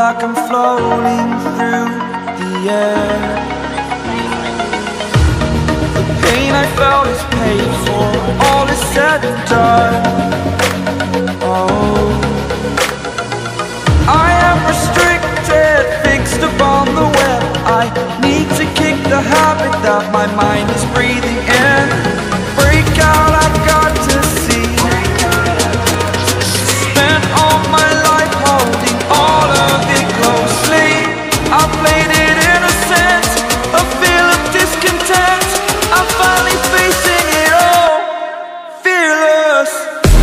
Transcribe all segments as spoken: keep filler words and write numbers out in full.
like I'm floating through the air. The pain I felt is paid for, all is said and done. Oh, I am restricted, fixed upon the web. I need to kick the habit that my mind is breathing in. Break out, I've got to see. Spent all my life holding all of it closely. I played it innocent, a feel of discontent. I'm finally facing it all, fearless.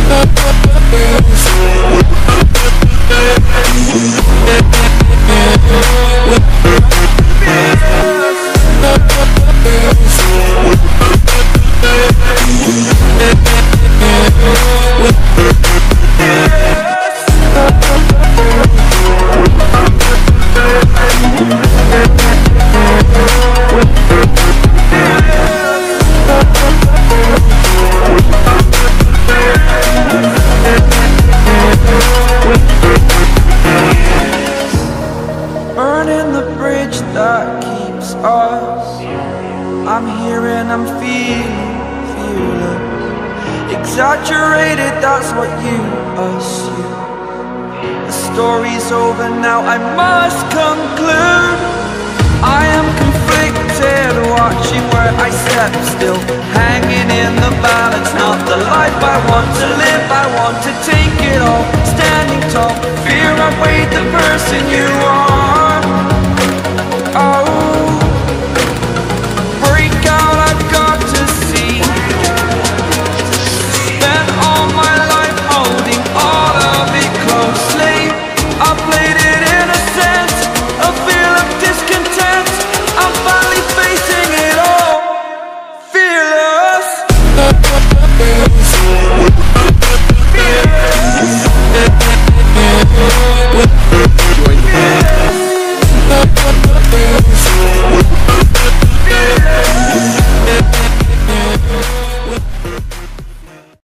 Burning the bridge that keeps us. I'm here and I'm feeling fearless. Exaggerated, that's what you assume. The story's over now, I must conclude. I am conflicted, watching where I step still, hanging in the balance, not the life I want to live.